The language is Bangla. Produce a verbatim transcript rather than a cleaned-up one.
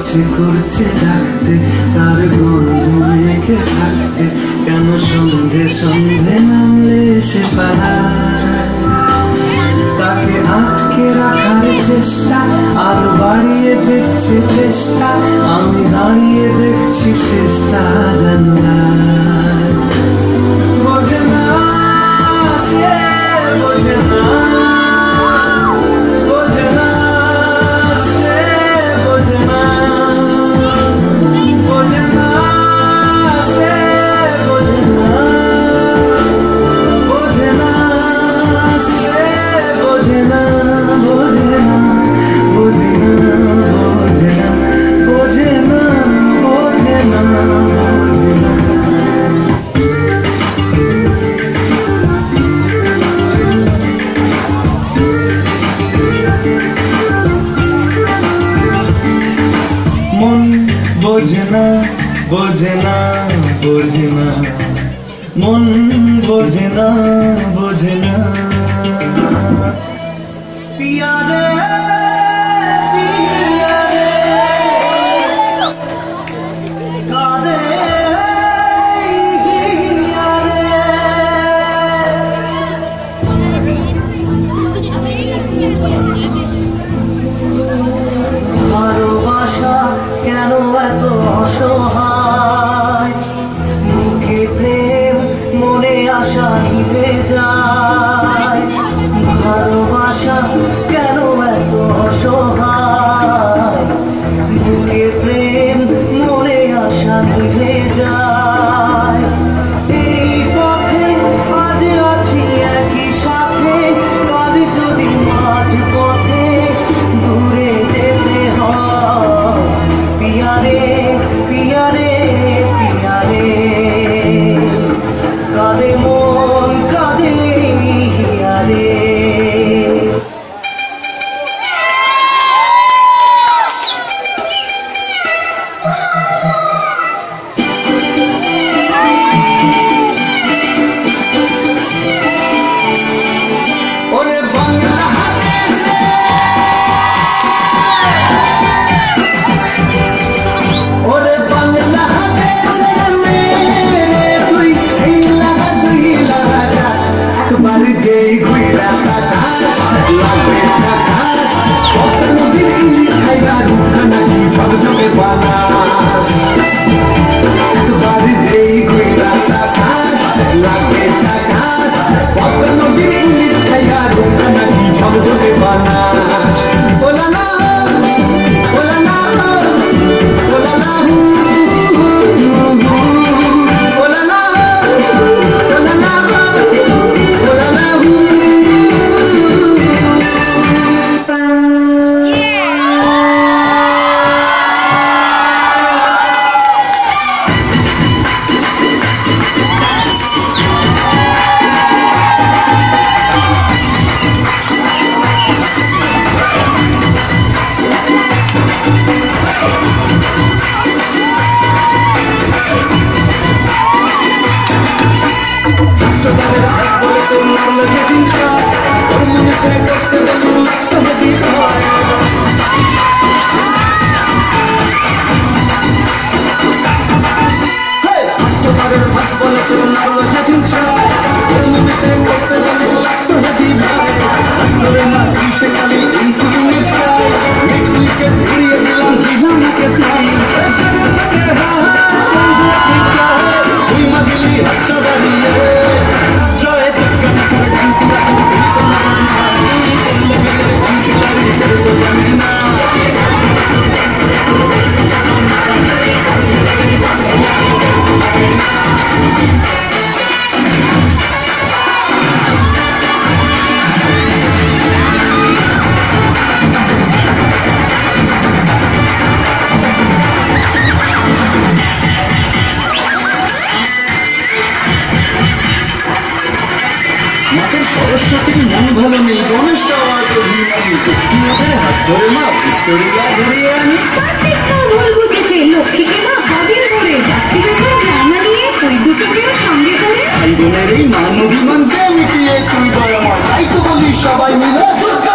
ইচ্ছে করছে ডাকতে, তার গন্ধ মেখে থাকতে, কেন সন্ধে সন্ধে নামলে সে পালায়। তাকে আটকে রাখার চেষ্টা আর বাড়িয়ে দিচ্ছে চেষ্টা, আমি দাঁড়িয়ে দেখছি শেষটা জানলায়। বোঝে না সে, বোঝে না, বোঝে না সে, বোঝে না, বোঝে না সে, বোঝে না, বোঝে না সে, বোঝে না, বোঝে না, বোঝে না, বোঝে না, বোঝে না, বোঝে না, বোঝে না। মন বোঝে না, বোঝে না, বোঝে না, মন বোঝে না, বোঝে না। পিয়া রে, পিয়া রে, কাঁদে হিয়া রে। ভালোবাসা কেন এত অসহায়, বুকে প্রেম মনে আশা নিভে যায়। ভালোবাসা কেন এত অসহায়, বুকে প্রেম মনে আশা নিভে যায়। এই পথে আজ আছি একই সাথে, কাল যদি মাঝ পথে দূরে যেতে হয়। পিয়া রে, পিয়া রে, পিয়া রে, কাঁদে মন কাঁদে হিয়া রে। ওরে বাংলাদেশে, ওরে বাংলাদেশে মেরে তুই এই লাগা তুই লাগা, একবার যেই ঘুইরা তাকাস লাগে ঝাকাস, কত নদীর ইলিশ খাইয়া রূপখানা কি ঝকঝকে বানাস। একবার যেই ঘুইরা তাকাস লাগে ঝাকাস, কত নদীর ইলিশ খাইয়া রূপখানা কি ঝকঝকে বানাস। ওলা না, ওলা না, ওলা না, ওলা না, ওলা না, ওলা না। সরস্বতীর মন ভালো নেই, গণেশ হাত ধরে মা ভিক্টোরিয়া ঘুরিয়ে আনি। ভুল বুঝেছে, লক্ষ্মীকে মা কদিন ধরে যাচ্ছি যখন জানা দিয়ে ওই দুটোকেও সঙ্গে করে। ভাই বোনের এই মান অভিমানকে মিটিয়ে তুই দয়াময়, তাই তো বলি সবাই মিলে